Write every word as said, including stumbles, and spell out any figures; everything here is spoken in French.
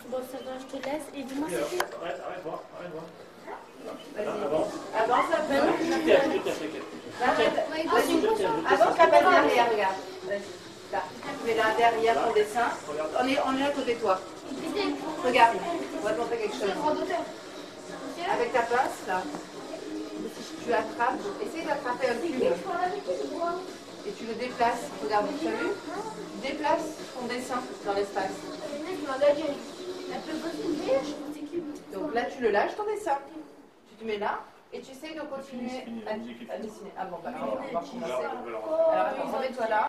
Bon, ça va, je te laisse. Et dis-moi, c'est qui? Arrête, arrête, voir, arrête, voir. Vas-y. Avance. Avance un peu. T'inquiète, t'inquiète. Avance, rappelle derrière, regarde. Vas-y. Là. Tu mets là derrière ton dessin. On est, on est à côté de toi. Regarde, on va te montrer quelque chose. Avec ta pince, là, tu attrapes, essaye d'attraper un cube. Et tu le déplaces. Regarde, tu as vu? Tu déplaces ton dessin dans l'espace. Donc là, tu le lâches ton dessin. Tu te mets là et tu essayes de continuer à, à dessiner. Ah bon, bah alors, on va recommencer. Alors, attends, remets-toi là.